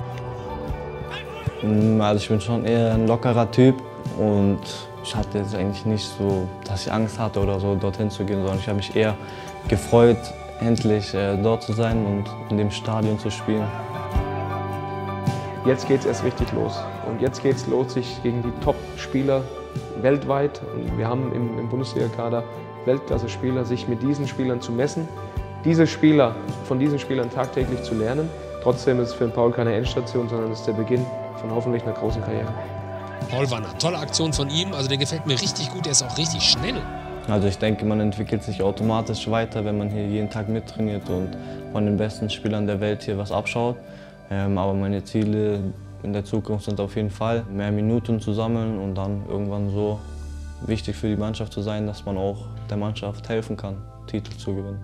Also ich bin schon eher ein lockerer Typ und ich hatte jetzt eigentlich nicht so, dass ich Angst hatte oder so, dorthin zu gehen, sondern ich habe mich eher gefreut, endlich äh, dort zu sein und in dem Stadion zu spielen. Jetzt geht es erst richtig los. Und jetzt geht es los, sich gegen die Top-Spieler weltweit, und wir haben im, im Bundesliga-Kader Weltklasse-Spieler, sich mit diesen Spielern zu messen, diese Spieler, von diesen Spielern tagtäglich zu lernen. Trotzdem ist es für den Paul keine Endstation, sondern es ist der Beginn von hoffentlich einer großen Karriere. Paul Wanner, tolle Aktion von ihm, also der gefällt mir richtig gut, der ist auch richtig schnell. Also ich denke, man entwickelt sich automatisch weiter, wenn man hier jeden Tag mittrainiert und von den besten Spielern der Welt hier was abschaut. Ähm, aber meine Ziele in der Zukunft sind auf jeden Fall, mehr Minuten zu sammeln und dann irgendwann so wichtig für die Mannschaft zu sein, dass man auch der Mannschaft helfen kann, Titel zu gewinnen.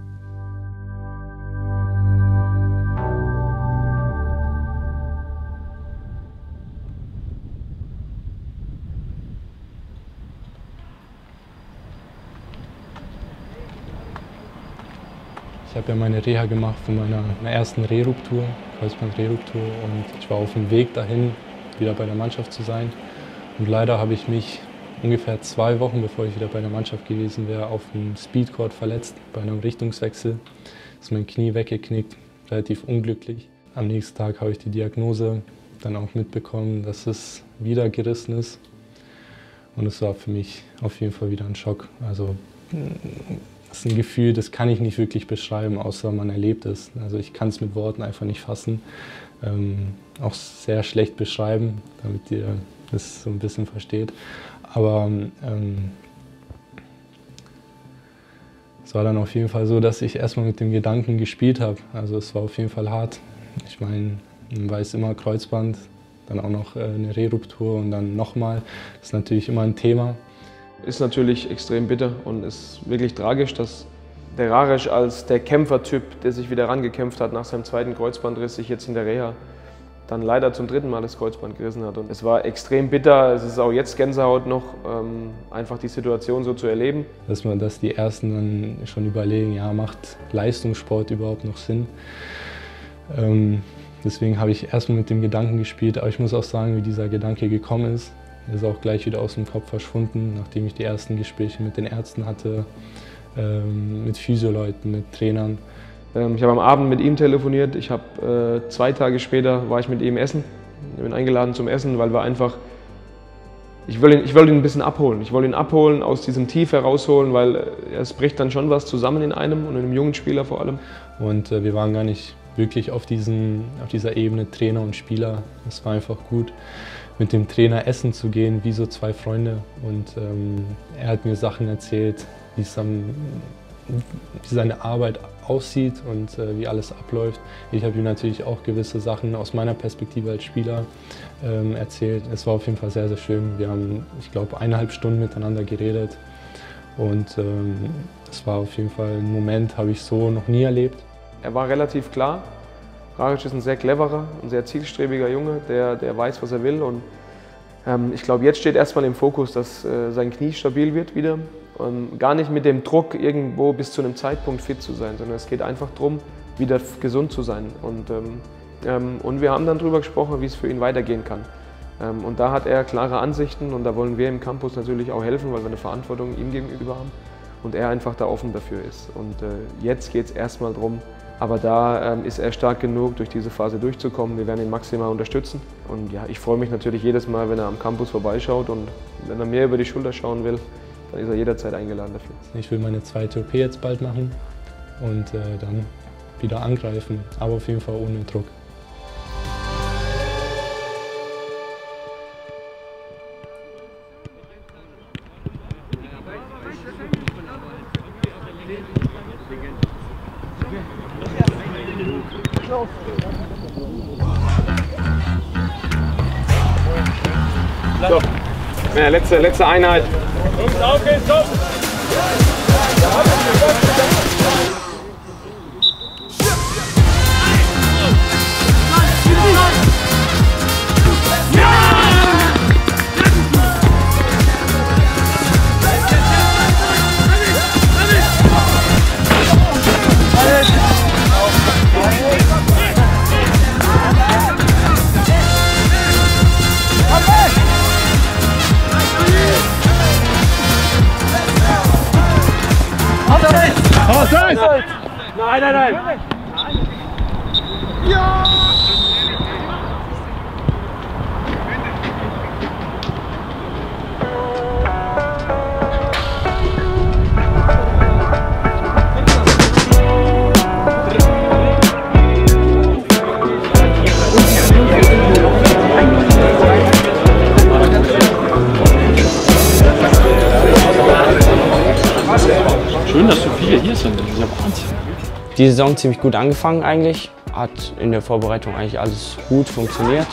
Ich habe ja meine Reha gemacht von meiner, meiner ersten Rehruptur, Kreuzband-Rehruptur, und ich war auf dem Weg dahin, wieder bei der Mannschaft zu sein. Und leider habe ich mich ungefähr zwei Wochen, bevor ich wieder bei der Mannschaft gewesen wäre, auf dem Speedcourt verletzt, bei einem Richtungswechsel. Ist mein Knie weggeknickt, relativ unglücklich. Am nächsten Tag habe ich die Diagnose dann auch mitbekommen, dass es wieder gerissen ist. Und es war für mich auf jeden Fall wieder ein Schock. Also, das ist ein Gefühl, das kann ich nicht wirklich beschreiben, außer man erlebt es. Also ich kann es mit Worten einfach nicht fassen. Ähm, auch sehr schlecht beschreiben, damit ihr das so ein bisschen versteht. Aber ähm, es war dann auf jeden Fall so, dass ich erstmal mit dem Gedanken gespielt habe. Also es war auf jeden Fall hart. Ich meine, man weiß immer Kreuzband, dann auch noch eine Rehruptur und dann nochmal. Das ist natürlich immer ein Thema. Ist natürlich extrem bitter und ist wirklich tragisch, dass der Raresch als der Kämpfertyp, der sich wieder rangekämpft hat nach seinem zweiten Kreuzbandriss, sich jetzt in der Reha dann leider zum dritten Mal das Kreuzband gerissen hat. Und es war extrem bitter, es ist auch jetzt Gänsehaut noch, ähm, einfach die Situation so zu erleben. Dass man, dass die Ersten dann schon überlegen, ja, macht Leistungssport überhaupt noch Sinn? Ähm, deswegen habe ich erstmal mit dem Gedanken gespielt, aber ich muss auch sagen, wie dieser Gedanke gekommen ist. Er ist auch gleich wieder aus dem Kopf verschwunden, nachdem ich die ersten Gespräche mit den Ärzten hatte, ähm, mit Physioleuten, mit Trainern. Ähm, ich habe am Abend mit ihm telefoniert. Ich habe äh, zwei Tage später war ich mit ihm essen. Ich bin eingeladen zum Essen, weil wir einfach, ich wollte ihn, ich wollte ihn ein bisschen abholen. Ich wollte ihn abholen, aus diesem Tief herausholen, weil äh, es bricht dann schon was zusammen in einem und in einem jungen Spieler vor allem. Und äh, wir waren gar nicht wirklich auf, diesen, auf dieser Ebene Trainer und Spieler. Es war einfach gut, mit dem Trainer essen zu gehen, wie so zwei Freunde. Und ähm, er hat mir Sachen erzählt, wie, es am, wie seine Arbeit aussieht und äh, wie alles abläuft. Ich habe ihm natürlich auch gewisse Sachen aus meiner Perspektive als Spieler ähm, erzählt. Es war auf jeden Fall sehr, sehr schön. Wir haben, ich glaube, eineinhalb Stunden miteinander geredet. Und ähm, es war auf jeden Fall ein Moment, habe ich so noch nie erlebt. Er war relativ klar. Raresch ist ein sehr cleverer, ein sehr zielstrebiger Junge, der, der weiß, was er will. Und ähm, ich glaube, jetzt steht erstmal im Fokus, dass äh, sein Knie stabil wird wieder. Und gar nicht mit dem Druck, irgendwo bis zu einem Zeitpunkt fit zu sein, sondern es geht einfach darum, wieder gesund zu sein. Und, ähm, ähm, und wir haben dann darüber gesprochen, wie es für ihn weitergehen kann. Ähm, und da hat er klare Ansichten und da wollen wir im Campus natürlich auch helfen, weil wir eine Verantwortung ihm gegenüber haben und er einfach da offen dafür ist. Und äh, jetzt geht es erstmal darum, aber da ähm, ist er stark genug, durch diese Phase durchzukommen. Wir werden ihn maximal unterstützen. Und ja, ich freue mich natürlich jedes Mal, wenn er am Campus vorbeischaut. Und wenn er mir über die Schulter schauen will, dann ist er jederzeit eingeladen dafür. Ich will meine zweite O P jetzt bald machen und äh, dann wieder angreifen, aber auf jeden Fall ohne Druck. So, ja, letzte, letzte Einheit. Jungs, auf geht's, auf! Scheiß! Nein, nein, nein! Ja! Schön, dass so viele hier sind, das ist ja Wahnsinn. Die Saison ziemlich gut angefangen eigentlich, hat in der Vorbereitung eigentlich alles gut funktioniert.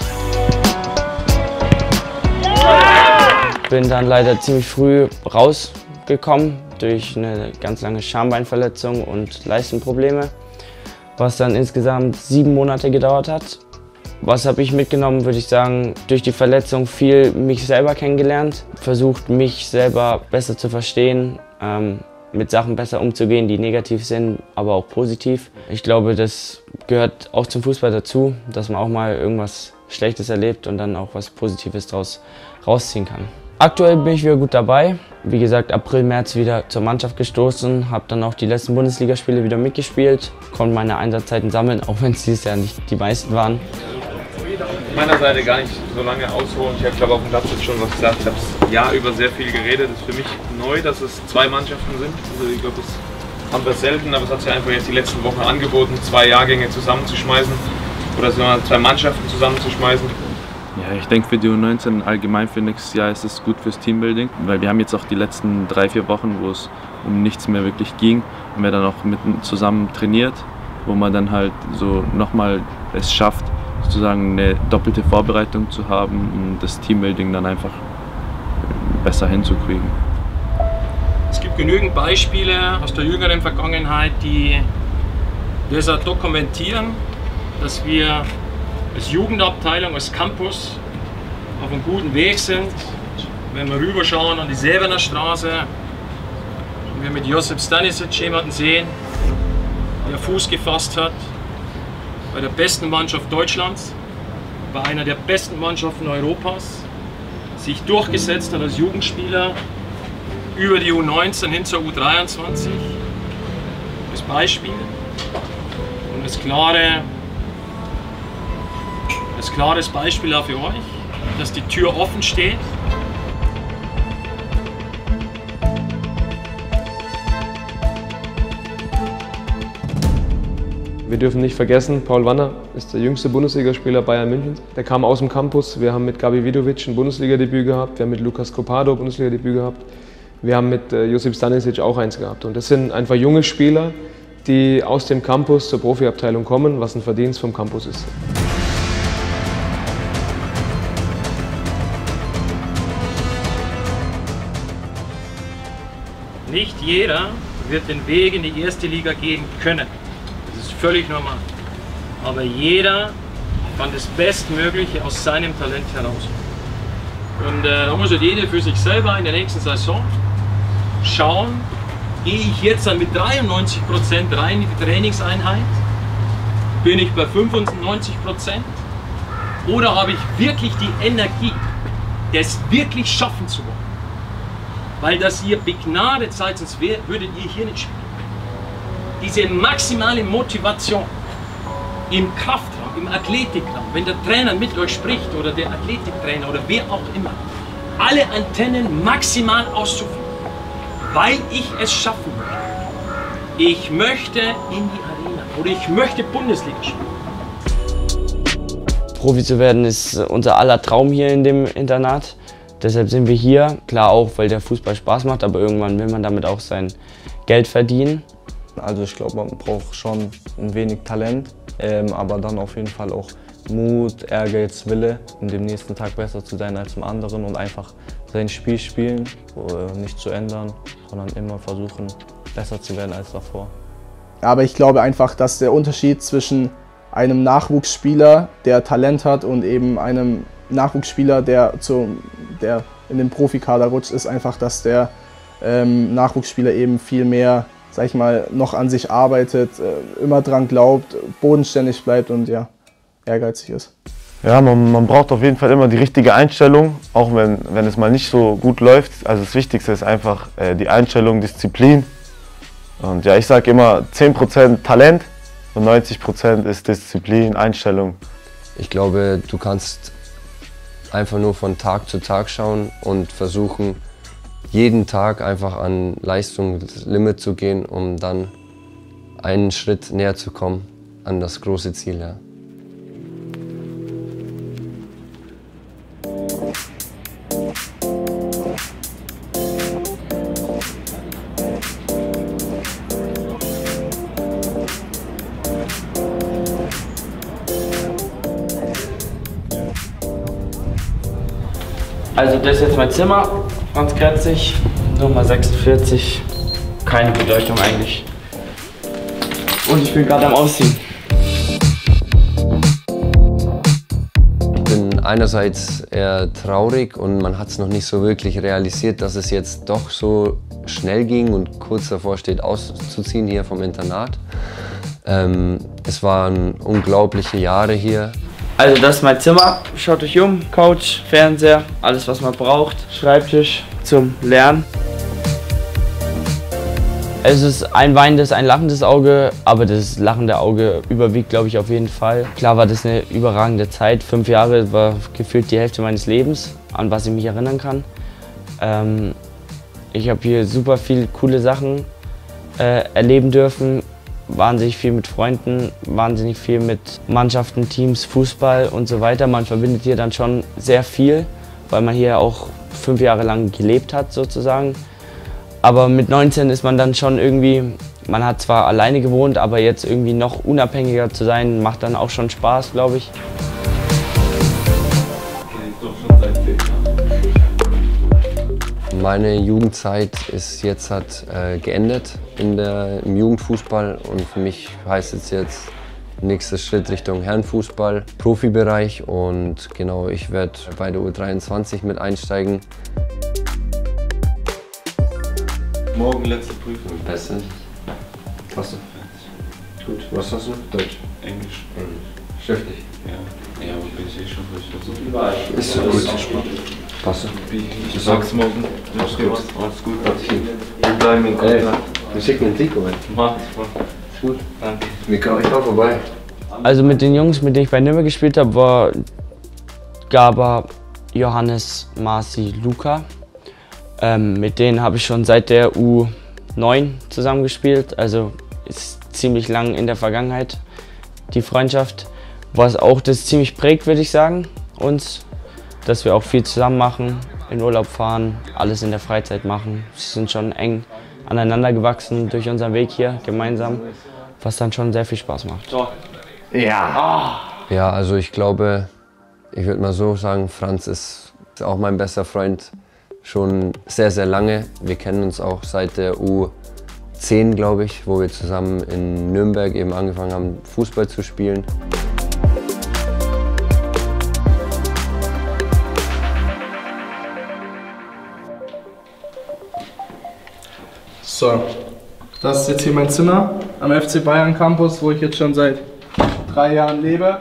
Bin dann leider ziemlich früh rausgekommen durch eine ganz lange Schambeinverletzung und Leistenprobleme, was dann insgesamt sieben Monate gedauert hat. Was habe ich mitgenommen, würde ich sagen, durch die Verletzung viel mich selber kennengelernt, versucht mich selber besser zu verstehen, ähm, mit Sachen besser umzugehen, die negativ sind, aber auch positiv. Ich glaube, das gehört auch zum Fußball dazu, dass man auch mal irgendwas Schlechtes erlebt und dann auch was Positives daraus rausziehen kann. Aktuell bin ich wieder gut dabei. Wie gesagt, April, März wieder zur Mannschaft gestoßen, habe dann auch die letzten Bundesligaspiele wieder mitgespielt, konnte meine Einsatzzeiten sammeln, auch wenn es dieses Jahr nicht die meisten waren. Von meiner Seite gar nicht so lange ausholen. Ich habe glaube auf dem Platz jetzt schon was gesagt. Ich habe das Jahr über sehr viel geredet. Es ist für mich neu, dass es zwei Mannschaften sind. Also ich glaube, das haben wir selten, aber es hat sich einfach jetzt die letzten Wochen angeboten, zwei Jahrgänge zusammenzuschmeißen oder sogar zwei Mannschaften zusammenzuschmeißen. Ja, ich denke für die U neunzehn allgemein für nächstes Jahr ist es gut fürs Teambuilding, weil wir haben jetzt auch die letzten drei, vier Wochen, wo es um nichts mehr wirklich ging, haben wir dann auch mitten zusammen trainiert, wo man dann halt so nochmal es schafft, sozusagen eine doppelte Vorbereitung zu haben, um das Teambuilding dann einfach besser hinzukriegen. Es gibt genügend Beispiele aus der jüngeren Vergangenheit, die das auch dokumentieren, dass wir als Jugendabteilung, als Campus auf einem guten Weg sind. Wenn wir rüberschauen an die Säbener Straße und wir mit Josip Stanisic jemanden sehen, der Fuß gefasst hat bei der besten Mannschaft Deutschlands, bei einer der besten Mannschaften Europas, sich durchgesetzt hat als Jugendspieler über die U neunzehn hin zur U dreiundzwanzig. Das Beispiel und das klare, das klares Beispiel auch für euch, dass die Tür offen steht. Wir dürfen nicht vergessen, Paul Wanner ist der jüngste Bundesligaspieler Bayern Münchens. Der kam aus dem Campus. Wir haben mit Gabi Vidovic ein Bundesliga-Debüt gehabt. Wir haben mit Lukas Copado ein Bundesliga-Debüt gehabt. Wir haben mit äh, Josip Stanisic auch eins gehabt. Und das sind einfach junge Spieler, die aus dem Campus zur Profiabteilung kommen, was ein Verdienst vom Campus ist. Nicht jeder wird den Weg in die erste Liga gehen können. Das ist völlig normal. Aber jeder kann das Bestmögliche aus seinem Talent heraus. Und äh, da muss halt jeder für sich selber in der nächsten Saison schauen, gehe ich jetzt dann mit dreiundneunzig Prozent rein in die Trainingseinheit? Bin ich bei fünfundneunzig Prozent? Oder habe ich wirklich die Energie, das wirklich schaffen zu wollen? Weil das ihr begnadet seid, sonst würdet ihr hier nicht spielen. Diese maximale Motivation im Kraftraum, im Athletikraum, wenn der Trainer mit euch spricht oder der Athletiktrainer oder wer auch immer, alle Antennen maximal auszuführen, weil ich es schaffen möchte. Ich möchte in die Arena oder ich möchte Bundesliga spielen. Profi zu werden ist unser aller Traum hier in dem Internat. Deshalb sind wir hier, klar auch, weil der Fußball Spaß macht, aber irgendwann will man damit auch sein Geld verdienen. Also ich glaube, man braucht schon ein wenig Talent, ähm, aber dann auf jeden Fall auch Mut, Ehrgeiz, Wille, um dem nächsten Tag besser zu sein als im anderen und einfach sein Spiel spielen, äh, nicht zu ändern, sondern immer versuchen, besser zu werden als davor. Aber ich glaube einfach, dass der Unterschied zwischen einem Nachwuchsspieler, der Talent hat, und eben einem Nachwuchsspieler, der, zu, der in den Profikader rutscht, ist einfach, dass der ähm, Nachwuchsspieler eben viel mehr, sag ich mal, noch an sich arbeitet, äh, immer dran glaubt, bodenständig bleibt und ja, ehrgeizig ist. Ja, man, man braucht auf jeden Fall immer die richtige Einstellung, auch wenn, wenn es mal nicht so gut läuft. Also das Wichtigste ist einfach äh, die Einstellung, Disziplin Und ja, ich sage immer, zehn Prozent Talent und neunzig Prozent ist Disziplin, Einstellung. Ich glaube, du kannst einfach nur von Tag zu Tag schauen und versuchen, jeden Tag einfach an Leistungslimit zu gehen, um dann einen Schritt näher zu kommen an das große Ziel. Ja. Also das ist jetzt mein Zimmer, Franz Kretzig, Nummer sechsundvierzig, keine Bedeutung eigentlich. Und ich bin gerade am Ausziehen. Ich bin einerseits eher traurig und man hat es noch nicht so wirklich realisiert, dass es jetzt doch so schnell ging und kurz davor steht auszuziehen hier vom Internat. Ähm, es waren unglaubliche Jahre hier. Also das ist mein Zimmer, schaut euch um, Couch, Fernseher, alles was man braucht, Schreibtisch zum Lernen. Es ist ein weinendes, ein lachendes Auge, aber das lachende Auge überwiegt, glaube ich, auf jeden Fall. Klar war das eine überragende Zeit, fünf Jahre war gefühlt die Hälfte meines Lebens, an was ich mich erinnern kann. Ähm, ich habe hier super viele coole Sachen äh, erleben dürfen. Wahnsinnig viel mit Freunden, wahnsinnig viel mit Mannschaften, Teams, Fußball und so weiter. Man verbindet hier dann schon sehr viel, weil man hier auch fünf Jahre lang gelebt hat sozusagen. Aber mit neunzehn ist man dann schon irgendwie, man hat zwar alleine gewohnt, aber jetzt irgendwie noch unabhängiger zu sein, macht dann auch schon Spaß, glaube ich. Meine Jugendzeit ist jetzt hat, äh, geendet in der, im Jugendfußball und für mich heißt es jetzt nächster Schritt Richtung Herrenfußball, Profibereich und genau, ich werde bei der U dreiundzwanzig mit einsteigen. Morgen letzte Prüfung. Bestens. Was du? Gut. Was hast du? Deutsch. Englisch. Englisch. Schriftlich? Ja. Ja, aber bin ich eh schon durch. Also überall. Ist so gut. Passt. Ich sag's morgen. Alles gut. Alles gut. Wir bleiben in Kontakt. Wir schicken einen Trikot mit. Mach. Ist gut. Danke. Ich komme vorbei. Also mit den Jungs, mit denen ich bei Nürnberg gespielt habe, war Gaba, Johannes, Marci, Luca. Ähm, mit denen habe ich schon seit der U neun zusammengespielt, also ist ziemlich lang in der Vergangenheit die Freundschaft, was auch das ziemlich prägt, würde ich sagen, uns, dass wir auch viel zusammen machen, in Urlaub fahren, alles in der Freizeit machen. Wir sind schon eng aneinander gewachsen durch unseren Weg hier gemeinsam, was dann schon sehr viel Spaß macht. Ja. Ja, also ich glaube, ich würde mal so sagen, Franz ist auch mein bester Freund. Schon sehr, sehr lange. Wir kennen uns auch seit der U zehn, glaube ich, wo wir zusammen in Nürnberg eben angefangen haben, Fußball zu spielen. So, das ist jetzt hier mein Zimmer am F C Bayern Campus, wo ich jetzt schon seit drei Jahren lebe.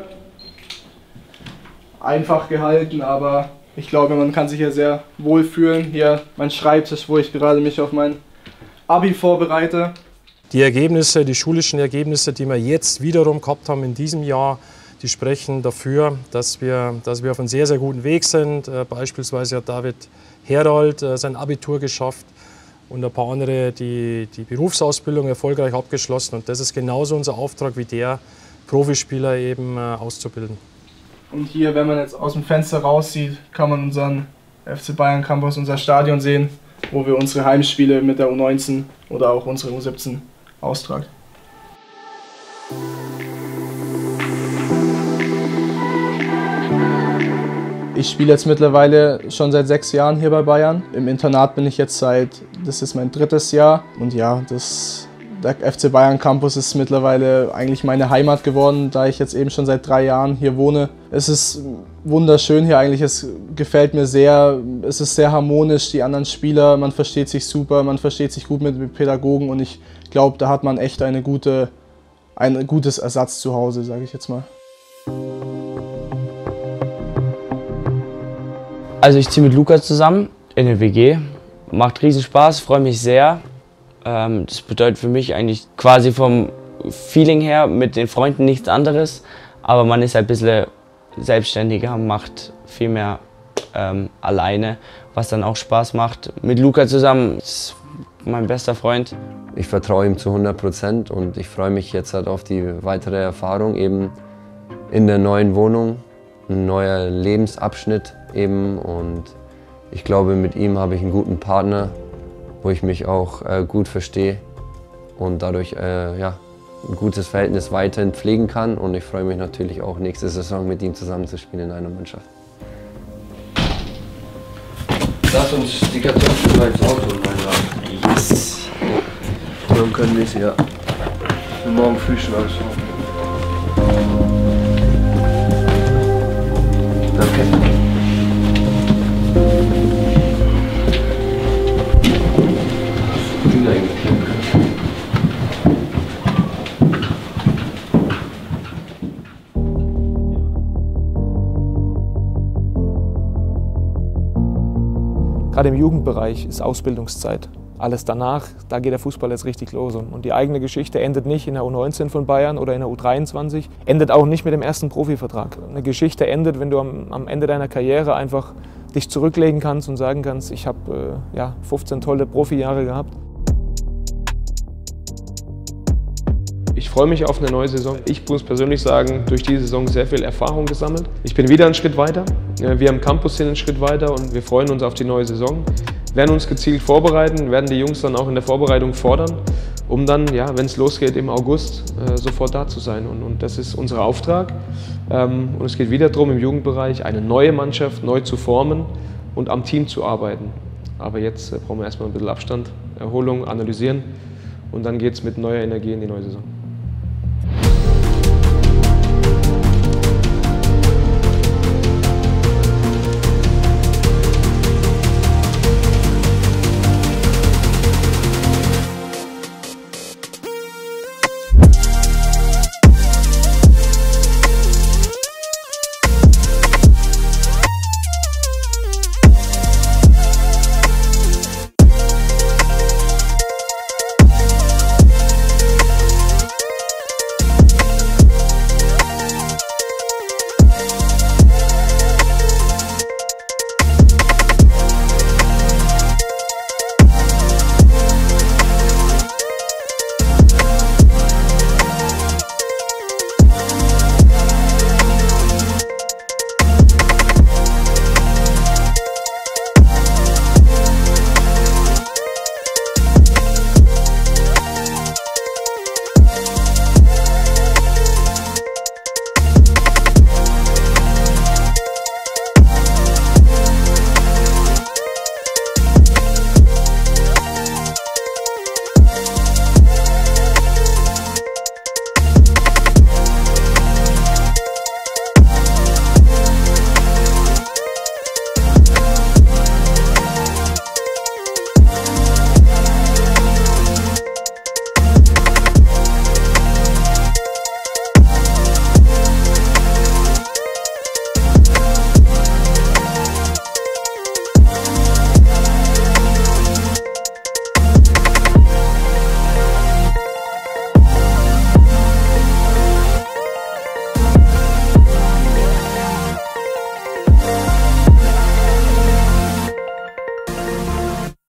Einfach gehalten, aber ich glaube, man kann sich hier sehr wohl fühlen. Hier mein Schreibtisch, wo ich gerade mich auf mein Abi vorbereite. Die Ergebnisse, die schulischen Ergebnisse, die wir jetzt wiederum gehabt haben in diesem Jahr, die sprechen dafür, dass wir, dass wir auf einem sehr, sehr guten Weg sind. Äh, beispielsweise hat David Herold äh, sein Abitur geschafft und ein paar andere die, die Berufsausbildung erfolgreich abgeschlossen. Und das ist genauso unser Auftrag wie der, Profispieler eben äh, auszubilden. Und hier, wenn man jetzt aus dem Fenster raussieht, kann man unseren F C Bayern Campus, unser Stadion sehen, wo wir unsere Heimspiele mit der U neunzehn oder auch unsere U siebzehn austragen. Ich spiele jetzt mittlerweile schon seit sechs Jahren hier bei Bayern. Im Internat bin ich jetzt seit, das ist mein drittes Jahr. Und ja, das, der F C Bayern Campus ist mittlerweile eigentlich meine Heimat geworden, da ich jetzt eben schon seit drei Jahren hier wohne. Es ist wunderschön hier eigentlich, es gefällt mir sehr, es ist sehr harmonisch, die anderen Spieler, man versteht sich super, man versteht sich gut mit den Pädagogen und ich glaube, da hat man echt eine gute, ein gutes Ersatz zu Hause, sage ich jetzt mal. Also ich ziehe mit Luca zusammen in eine W G, macht riesen Spaß, freue mich sehr. Ähm, das bedeutet für mich eigentlich quasi vom Feeling her mit den Freunden nichts anderes, aber man ist ein bisschen selbstständiger, macht viel mehr ähm, alleine, was dann auch Spaß macht. Mit Luca zusammen ist mein bester Freund. Ich vertraue ihm zu hundert Prozent und ich freue mich jetzt halt auf die weitere Erfahrung eben in der neuen Wohnung, ein neuer Lebensabschnitt eben, und ich glaube, mit ihm habe ich einen guten Partner, wo ich mich auch äh, gut verstehe und dadurch äh, ja, ein gutes Verhältnis weiterhin pflegen kann, und ich freue mich natürlich auch nächste Saison mit ihm zusammenzuspielen in einer Mannschaft. Lass uns die Kartoffeln mal ins Auto reinladen. Yes. Dann können wir es ja morgen früh schon alles machen. Danke. Gerade im Jugendbereich ist Ausbildungszeit. Alles danach, da geht der Fußball jetzt richtig los. Und die eigene Geschichte endet nicht in der U neunzehn von Bayern oder in der U dreiundzwanzig, endet auch nicht mit dem ersten Profivertrag. Eine Geschichte endet, wenn du am, am Ende deiner Karriere einfach dich zurücklegen kannst und sagen kannst, ich habe äh, ja, fünfzehn tolle Profijahre gehabt. Ich freue mich auf eine neue Saison. Ich muss persönlich sagen, durch diese Saison sehr viel Erfahrung gesammelt. Ich bin wieder einen Schritt weiter. Wir am Campus sind einen Schritt weiter und wir freuen uns auf die neue Saison. Wir werden uns gezielt vorbereiten, werden die Jungs dann auch in der Vorbereitung fordern, um dann, ja, wenn es losgeht im August, äh, sofort da zu sein. Und, und das ist unser Auftrag. Ähm, und es geht wieder darum, im Jugendbereich eine neue Mannschaft neu zu formen und am Team zu arbeiten. Aber jetzt äh, brauchen wir erstmal ein bisschen Abstand, Erholung, analysieren, und dann geht es mit neuer Energie in die neue Saison.